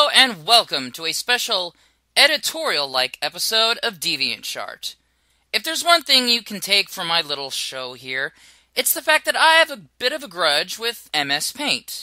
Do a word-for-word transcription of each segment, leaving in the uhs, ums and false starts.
and welcome to a special editorial-like episode of DeviantSHART. If there's one thing you can take from my little show here, it's the fact that I have a bit of a grudge with M S Paint.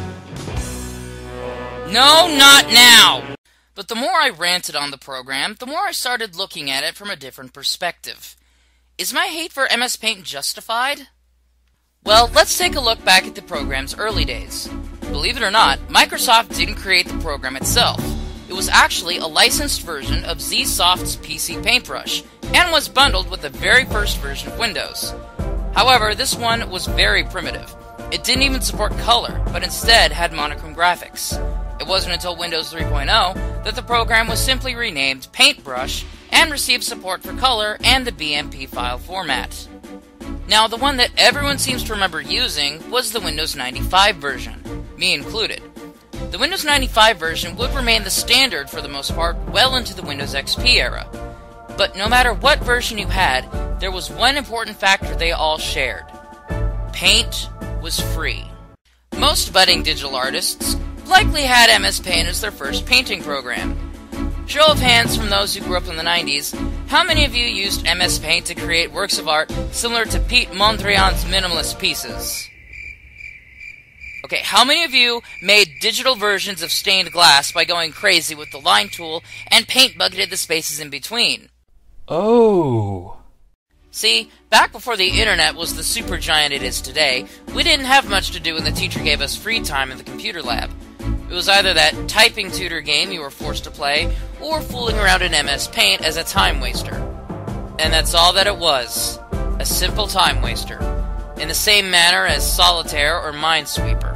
No, not now! But the more I ranted on the program, the more I started looking at it from a different perspective. Is my hate for M S Paint justified? Well, let's take a look back at the program's early days. Believe it or not, Microsoft didn't create the program itself. It was actually a licensed version of Zsoft's P C Paintbrush, and was bundled with the very first version of Windows. However, this one was very primitive. It didn't even support color, but instead had monochrome graphics. It wasn't until Windows three point oh that the program was simply renamed Paintbrush and received support for color and the B M P file format. Now, the one that everyone seems to remember using was the Windows ninety-five version, me included. The Windows ninety-five version would remain the standard for the most part well into the Windows X P era. But no matter what version you had, there was one important factor they all shared. Paint was free. Most budding digital artists likely had M S Paint as their first painting program. Show of hands from those who grew up in the nineties, how many of you used M S Paint to create works of art similar to Pete Mondrian's minimalist pieces? Okay, how many of you made digital versions of stained glass by going crazy with the line tool and paint bucketed the spaces in between? Oh. See, back before the internet was the supergiant it is today, we didn't have much to do when the teacher gave us free time in the computer lab. It was either that typing tutor game you were forced to play, or fooling around in M S Paint as a time waster. And that's all that it was. A simple time waster. In the same manner as Solitaire or Minesweeper.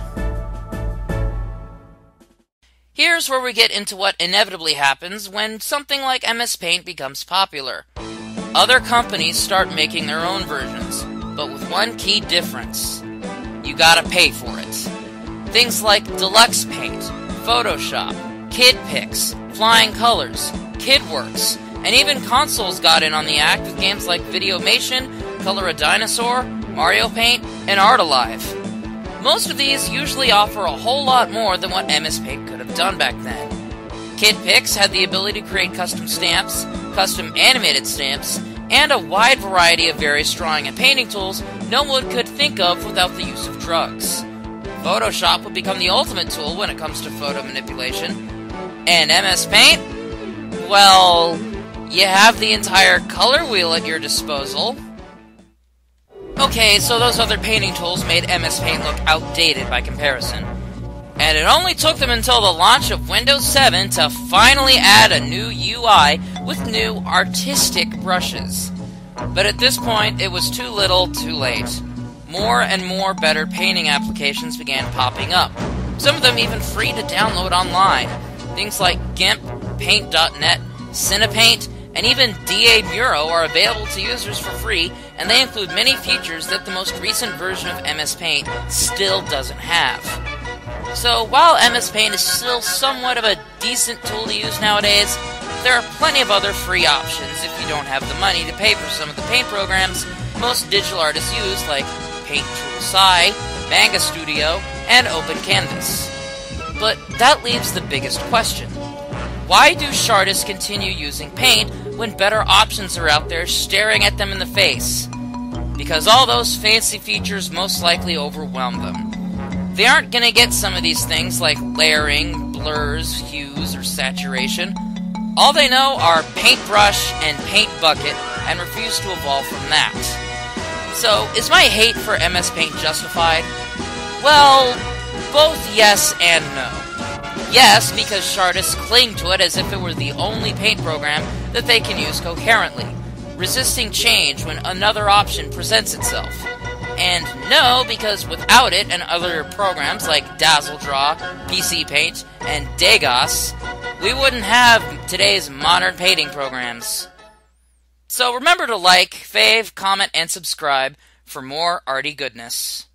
Here's where we get into what inevitably happens when something like M S Paint becomes popular. Other companies start making their own versions, but with one key difference. You gotta pay for it. Things like Deluxe Paint, Photoshop, KidPix, Flying Colors, KidWorks, and even consoles got in on the act with games like Videomation, Color a Dinosaur, Mario Paint, and Art Alive. Most of these usually offer a whole lot more than what M S Paint could have done back then. KidPix had the ability to create custom stamps, custom animated stamps, and a wide variety of various drawing and painting tools no one could think of without the use of drugs. Photoshop would become the ultimate tool when it comes to photo manipulation. And M S Paint? Well, you have the entire color wheel at your disposal. Okay, so those other painting tools made M S Paint look outdated by comparison. And it only took them until the launch of Windows seven to finally add a new U I with new artistic brushes. But at this point, it was too little, too late. More and more better painting applications began popping up, some of them even free to download online. Things like GIMP, Paint dot net, Cinepaint, and even D A Muro are available to users for free, and they include many features that the most recent version of M S Paint still doesn't have. So while M S Paint is still somewhat of a decent tool to use nowadays, there are plenty of other free options if you don't have the money to pay for some of the paint programs most digital artists use, like Paint Tool Sci, Manga Studio, and OpenCanvas. But that leaves the biggest question. Why do Shartists continue using Paint when better options are out there staring at them in the face? Because all those fancy features most likely overwhelm them. They aren't going to get some of these things like layering, blurs, hues, or saturation. All they know are Paintbrush and Paint Bucket and refuse to evolve from that. So, is my hate for M S Paint justified? Well, both yes and no. Yes, because Shartists cling to it as if it were the only paint program that they can use coherently, resisting change when another option presents itself. And no, because without it and other programs like DazzleDraw, P C Paint, and Degas, we wouldn't have today's modern painting programs. So remember to like, fave, comment, and subscribe for more arty goodness.